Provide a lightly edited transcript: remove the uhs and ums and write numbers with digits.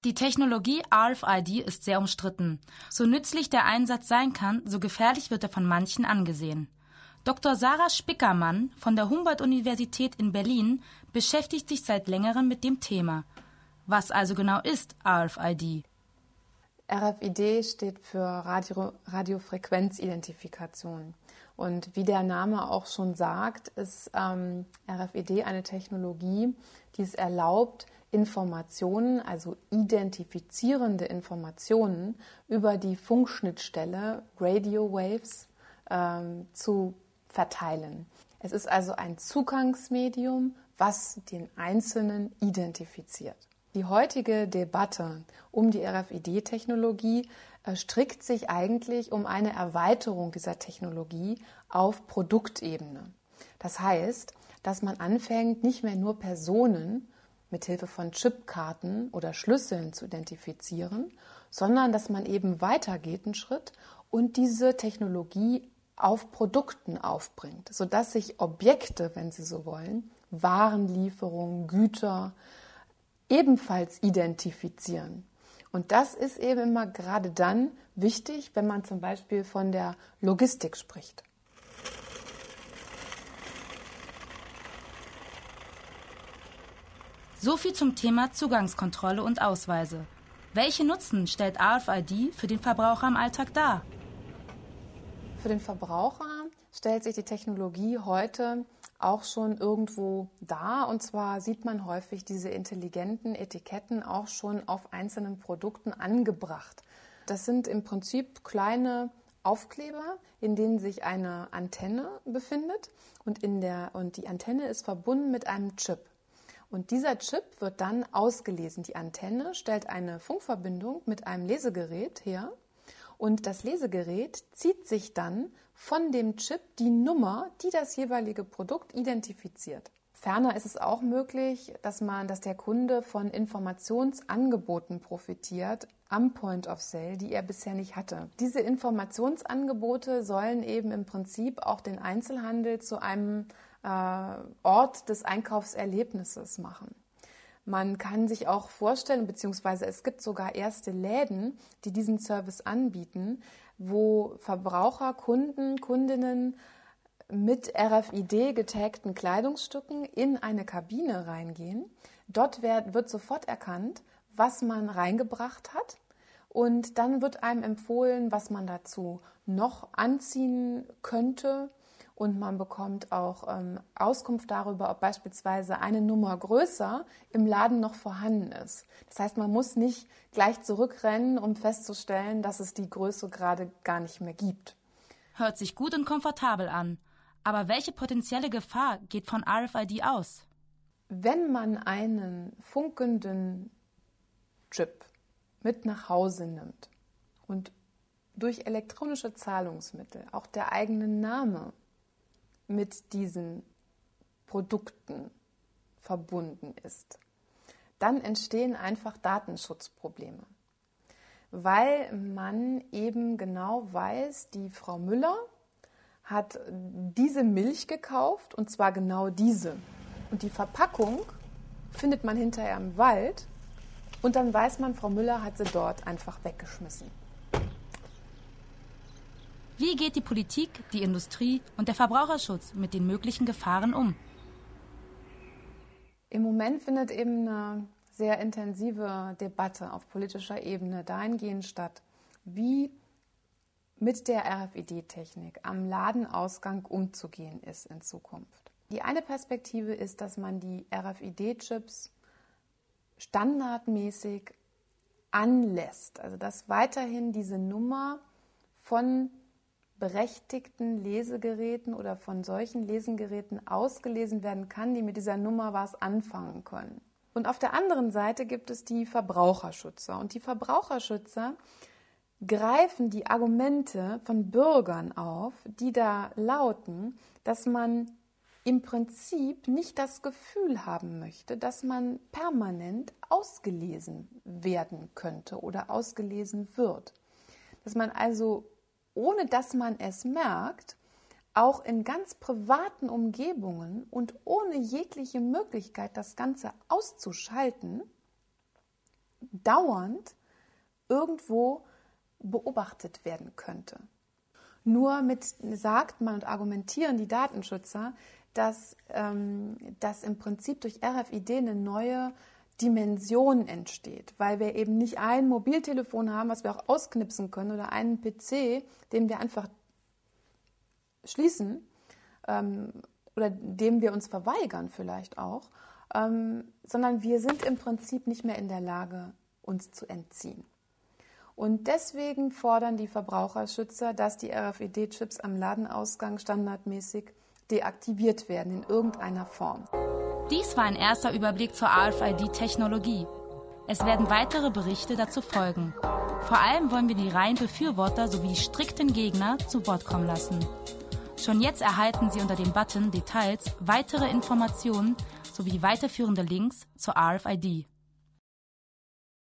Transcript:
Die Technologie RFID ist sehr umstritten. So nützlich der Einsatz sein kann, so gefährlich wird er von manchen angesehen. Dr. Sarah Spickermann von der Humboldt-Universität in Berlin beschäftigt sich seit längerem mit dem Thema. Was also genau ist RFID? RFID steht für Radiofrequenzidentifikation. Und wie der Name auch schon sagt, ist RFID eine Technologie, die es erlaubt, Informationen, also identifizierende Informationen über die Funkschnittstelle Radio Waves zu verteilen. Es ist also ein Zugangsmedium, was den Einzelnen identifiziert. Die heutige Debatte um die RFID-Technologie strickt sich eigentlich um eine Erweiterung dieser Technologie auf Produktebene. Das heißt, dass man anfängt, nicht mehr nur Personen mit Hilfe von Chipkarten oder Schlüsseln zu identifizieren, sondern dass man eben weitergeht einen Schritt und diese Technologie auf Produkten aufbringt, sodass sich Objekte, wenn Sie so wollen, Warenlieferungen, Güter, ebenfalls identifizieren. Und das ist eben immer gerade dann wichtig, wenn man zum Beispiel von der Logistik spricht. So viel zum Thema Zugangskontrolle und Ausweise. Welche Nutzen stellt RFID für den Verbraucher im Alltag dar? Für den Verbraucher stellt sich die Technologie heute auch schon irgendwo dar. Und zwar sieht man häufig diese intelligenten Etiketten auch schon auf einzelnen Produkten angebracht. Das sind im Prinzip kleine Aufkleber, in denen sich eine Antenne befindet. Und die Antenne ist verbunden mit einem Chip. Und dieser Chip wird dann ausgelesen. Die Antenne stellt eine Funkverbindung mit einem Lesegerät her. Und das Lesegerät zieht sich dann von dem Chip die Nummer, die das jeweilige Produkt identifiziert. Ferner ist es auch möglich, dass der Kunde von Informationsangeboten profitiert am Point of Sale, die er bisher nicht hatte. Diese Informationsangebote sollen eben im Prinzip auch den Einzelhandel zu einem Ort des Einkaufserlebnisses machen. Man kann sich auch vorstellen, beziehungsweise es gibt sogar erste Läden, die diesen Service anbieten, wo Verbraucher, Kunden, Kundinnen mit RFID getagten Kleidungsstücken in eine Kabine reingehen. Dort wird sofort erkannt, was man reingebracht hat. Und dann wird einem empfohlen, was man dazu noch anziehen könnte. Und man bekommt auch Auskunft darüber, ob beispielsweise eine Nummer größer im Laden noch vorhanden ist. Das heißt, man muss nicht gleich zurückrennen, um festzustellen, dass es die Größe gerade gar nicht mehr gibt. Hört sich gut und komfortabel an. Aber welche potenzielle Gefahr geht von RFID aus? Wenn man einen funkenden Chip mit nach Hause nimmt und durch elektronische Zahlungsmittel auch der eigene Name mit diesen Produkten verbunden ist, dann entstehen einfach Datenschutzprobleme, weil man eben genau weiß, die Frau Müller hat diese Milch gekauft und zwar genau diese. Und die Verpackung findet man hinterher im Wald und dann weiß man, Frau Müller hat sie dort einfach weggeschmissen. Wie geht die Politik, die Industrie und der Verbraucherschutz mit den möglichen Gefahren um? Im Moment findet eben eine sehr intensive Debatte auf politischer Ebene dahingehend statt, wie mit der RFID-Technik am Ladenausgang umzugehen ist in Zukunft. Die eine Perspektive ist, dass man die RFID-Chips standardmäßig anlässt, also dass weiterhin diese Nummer von berechtigten Lesegeräten oder von solchen Lesegeräten ausgelesen werden kann, die mit dieser Nummer was anfangen können. Und auf der anderen Seite gibt es die Verbraucherschützer. Und die Verbraucherschützer greifen die Argumente von Bürgern auf, die da lauten, dass man im Prinzip nicht das Gefühl haben möchte, dass man permanent ausgelesen werden könnte oder ausgelesen wird. Dass man also, ohne dass man es merkt, auch in ganz privaten Umgebungen und ohne jegliche Möglichkeit, das Ganze auszuschalten, dauernd irgendwo beobachtet werden könnte. Nur sagt man und argumentieren die Datenschützer, dass im Prinzip durch RFID eine neue Dimension entsteht, weil wir eben nicht ein Mobiltelefon haben, was wir auch ausknipsen können, oder einen PC, den wir einfach schließen oder dem wir uns verweigern vielleicht auch, sondern wir sind im Prinzip nicht mehr in der Lage, uns zu entziehen. Und deswegen fordern die Verbraucherschützer, dass die RFID-Chips am Ladenausgang standardmäßig deaktiviert werden in irgendeiner Form. Dies war ein erster Überblick zur RFID-Technologie. Es werden weitere Berichte dazu folgen. Vor allem wollen wir die reinen Befürworter sowie die strikten Gegner zu Wort kommen lassen. Schon jetzt erhalten Sie unter dem Button Details weitere Informationen sowie weiterführende Links zur RFID.